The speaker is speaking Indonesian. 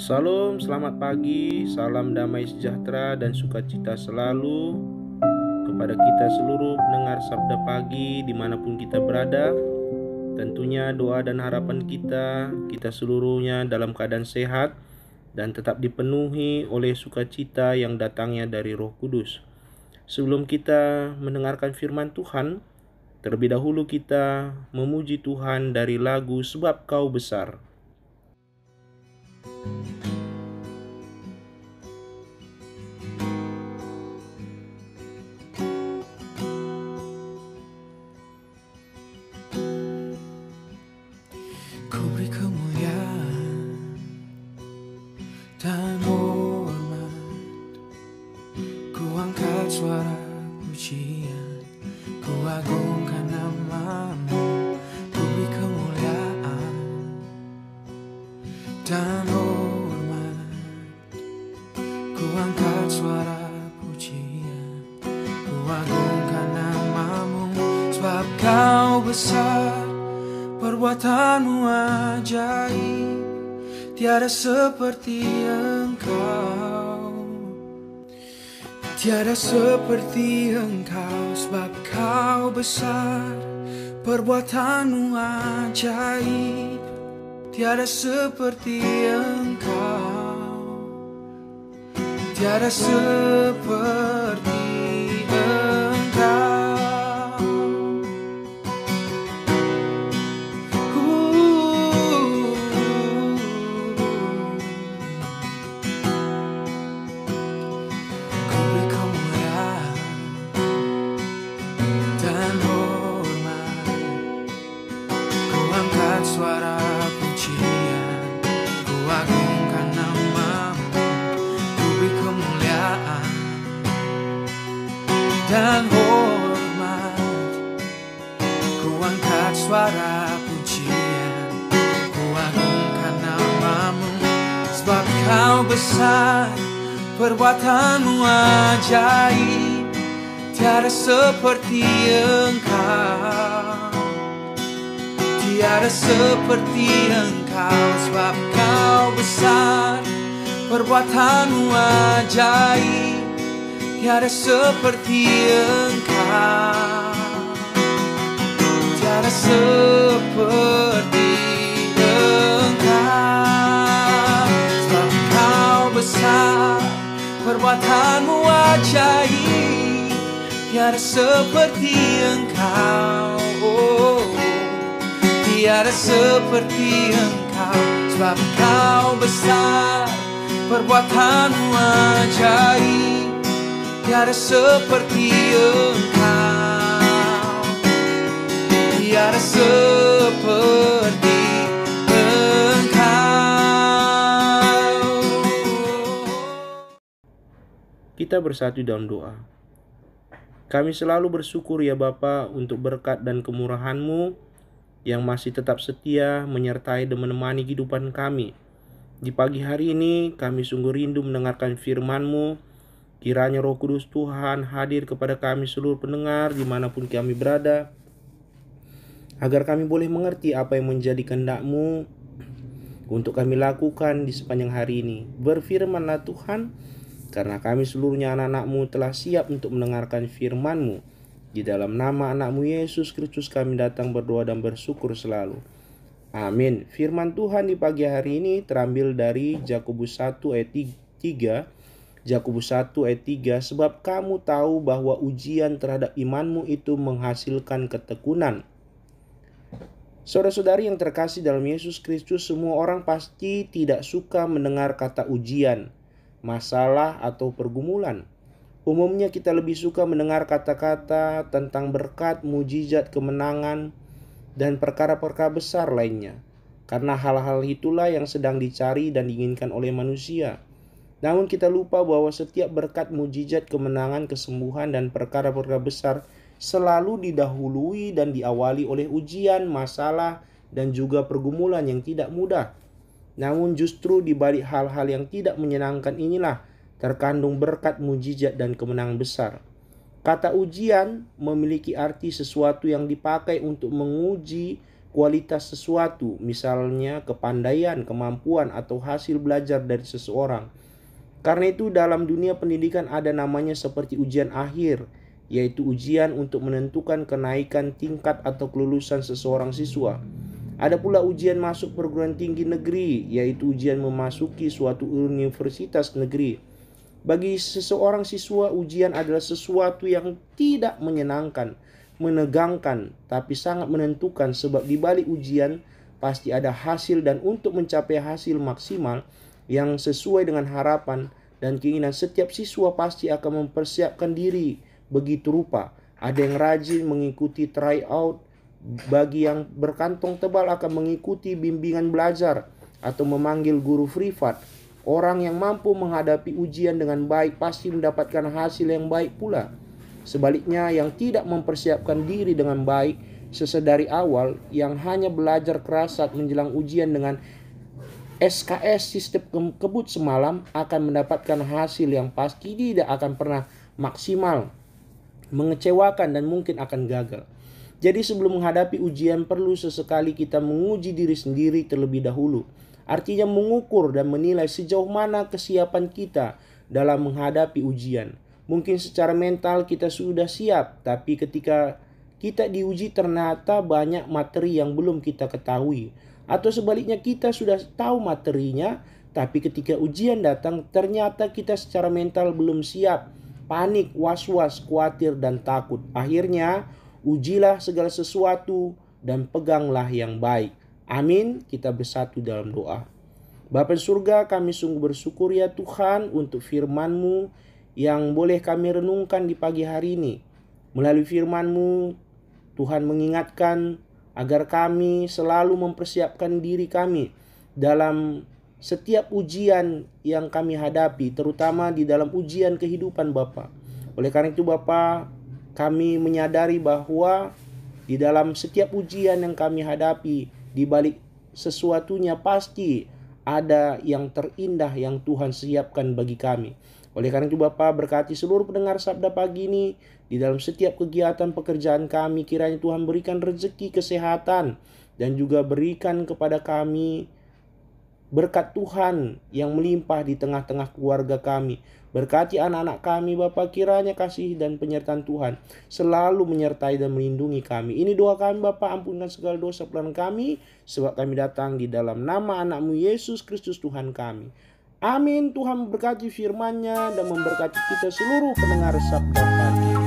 Salam, selamat pagi, salam damai sejahtera dan sukacita selalu kepada kita seluruh pendengar Sabda Pagi dimanapun kita berada. Tentunya doa dan harapan kita seluruhnya dalam keadaan sehat dan tetap dipenuhi oleh sukacita yang datangnya dari Roh Kudus. Sebelum kita mendengarkan firman Tuhan, terlebih dahulu kita memuji Tuhan dari lagu Sebab Kau Besar. Ku beri kemuliaan dan hormat, ku angkat suara pujian, ku agungkan namamu. Ku beri kemuliaan dan hormat, ku angkat suara pujian, ku agungkan namamu. Sebab Kau besar, perbuatanmu ajaib, tiada seperti Engkau, tiada seperti Engkau. Sebab Kau besar, perbuatanmu ajaib, tiada seperti Engkau, tiada seperti Engkau. Suara pujian, ku agungkan namamu. Ku beri kemuliaan dan hormat, ku angkat suara pujian, ku agungkan namamu. Sebab Kau besar, perbuatanmu ajaib, tiada seperti Engkau, tiada seperti Engkau. Sebab Kau besar, perbuatanmu ajaib, tiada seperti Engkau, tiada seperti Engkau. Sebab Kau besar, perbuatanmu ajaib, tiada seperti Engkau, tiada seperti Engkau. Sebab Kau besar, perbuatanmu ajaib, tiada seperti Engkau, tiada seperti Engkau. Kita bersatu dalam doa. Kami selalu bersyukur ya Bapa untuk berkat dan kemurahan-Mu yang masih tetap setia menyertai dan menemani kehidupan kami. Di pagi hari ini kami sungguh rindu mendengarkan firman-Mu. Kiranya Roh Kudus Tuhan hadir kepada kami seluruh pendengar dimanapun kami berada, agar kami boleh mengerti apa yang menjadi kehendak-Mu untuk kami lakukan di sepanjang hari ini. Berfirman-Lah Tuhan, karena kami seluruhnya anak-anak-Mu telah siap untuk mendengarkan firman-Mu. Di dalam nama anak-Mu Yesus Kristus kami datang berdoa dan bersyukur selalu. Amin. Firman Tuhan di pagi hari ini terambil dari Yakobus 1 ayat 3. Yakobus 1 ayat 3. Sebab kamu tahu bahwa ujian terhadap imanmu itu menghasilkan ketekunan. Saudara-saudari yang terkasih dalam Yesus Kristus, semua orang pasti tidak suka mendengar kata ujian, masalah atau pergumulan. Umumnya kita lebih suka mendengar kata-kata tentang berkat, mujizat, kemenangan, dan perkara-perkara besar lainnya. Karena hal-hal itulah yang sedang dicari dan diinginkan oleh manusia. Namun kita lupa bahwa setiap berkat, mujizat, kemenangan, kesembuhan, dan perkara-perkara besar selalu didahului dan diawali oleh ujian, masalah, dan juga pergumulan yang tidak mudah. Namun justru di balik hal-hal yang tidak menyenangkan inilah terkandung berkat, mujizat, dan kemenangan besar. Kata ujian memiliki arti sesuatu yang dipakai untuk menguji kualitas sesuatu, misalnya kepandaian, kemampuan, atau hasil belajar dari seseorang. Karena itu dalam dunia pendidikan ada namanya seperti ujian akhir, yaitu ujian untuk menentukan kenaikan tingkat atau kelulusan seseorang siswa. Ada pula ujian masuk perguruan tinggi negeri, yaitu ujian memasuki suatu universitas negeri. Bagi seseorang siswa, ujian adalah sesuatu yang tidak menyenangkan, menegangkan, tapi sangat menentukan, sebab di balik ujian pasti ada hasil, dan untuk mencapai hasil maksimal yang sesuai dengan harapan dan keinginan setiap siswa pasti akan mempersiapkan diri begitu rupa. Ada yang rajin mengikuti tryout, bagi yang berkantong tebal akan mengikuti bimbingan belajar atau memanggil guru privat. Orang yang mampu menghadapi ujian dengan baik pasti mendapatkan hasil yang baik pula. Sebaliknya, yang tidak mempersiapkan diri dengan baik sesedari awal, yang hanya belajar keras saat menjelang ujian dengan SKS sistem kebut semalam, akan mendapatkan hasil yang pasti tidak akan pernah maksimal, mengecewakan, dan mungkin akan gagal. Jadi sebelum menghadapi ujian perlu sesekali kita menguji diri sendiri terlebih dahulu. Artinya mengukur dan menilai sejauh mana kesiapan kita dalam menghadapi ujian. Mungkin secara mental kita sudah siap, tapi ketika kita diuji ternyata banyak materi yang belum kita ketahui. Atau sebaliknya, kita sudah tahu materinya, tapi ketika ujian datang ternyata kita secara mental belum siap. Panik, was-was, khawatir, dan takut. Akhirnya, ujilah segala sesuatu dan peganglah yang baik. Amin. Kita bersatu dalam doa. Bapa surga, kami sungguh bersyukur ya Tuhan untuk firman-Mu yang boleh kami renungkan di pagi hari ini. Melalui firman-Mu, Tuhan mengingatkan agar kami selalu mempersiapkan diri kami dalam setiap ujian yang kami hadapi, terutama di dalam ujian kehidupan Bapa. Oleh karena itu Bapa, kami menyadari bahwa di dalam setiap ujian yang kami hadapi, di balik sesuatunya pasti ada yang terindah yang Tuhan siapkan bagi kami. Oleh karena itu Bapa, berkati seluruh pendengar Sabda pagi ini di dalam setiap kegiatan pekerjaan kami. Kiranya Tuhan berikan rezeki, kesehatan, dan juga berikan kepada kami berkat Tuhan yang melimpah di tengah-tengah keluarga kami. Berkati anak-anak kami Bapa, kiranya kasih dan penyertaan Tuhan selalu menyertai dan melindungi kami. Ini doa kami Bapa, ampunkan segala dosa pelanggaran kami, sebab kami datang di dalam nama anak-Mu Yesus Kristus Tuhan kami. Amin. Tuhan memberkati firman-Nya dan memberkati kita seluruh pendengar Sabda pagi.